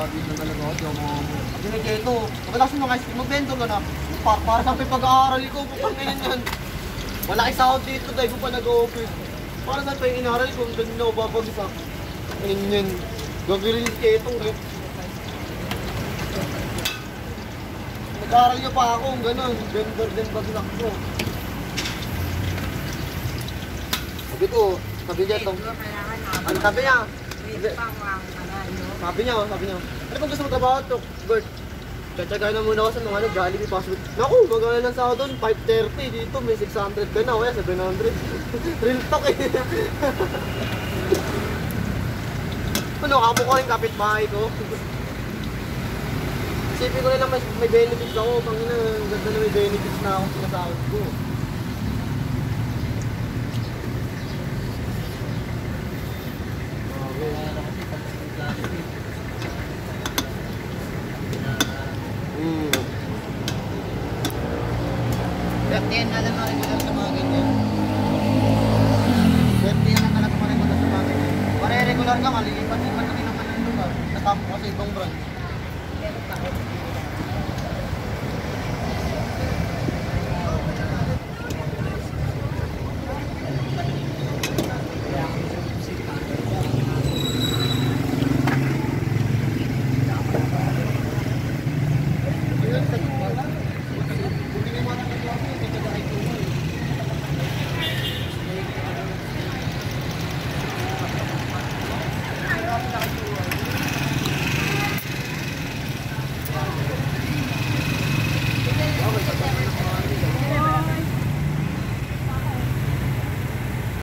Grabe na talaga ako, di ako mga... Sabi na Jeto, pagkatapos nung high school, magbento ka na. Para sa akin pag-aaral ko, pupang ngayon yan. Malaki sahod dito, dahil ko pa nag-office. Para saan pa yung inaral ko, doon na ako babagsak. Ayun yun. Gagawin yung Jetong eh. Nag-aaral niyo pa ako, gano'n. Vendor din bagsak ko. Sabi ko, sabi niya itong... Ano sabi niya? Sabi niya, ano pag gusto mo trabaho ito, Bert? Tsatsaga na muna ako sa mga Jollibee fast food. Naku, magana lang sa ako doon, 530 dito, may 600 ka na, o kaya 700. Real talk eh. Ano, kapo ko rin kapitbahay ko. Isipin ko nila may benefits ako, pangina, ganda na may benefits na ako sinasahod ko.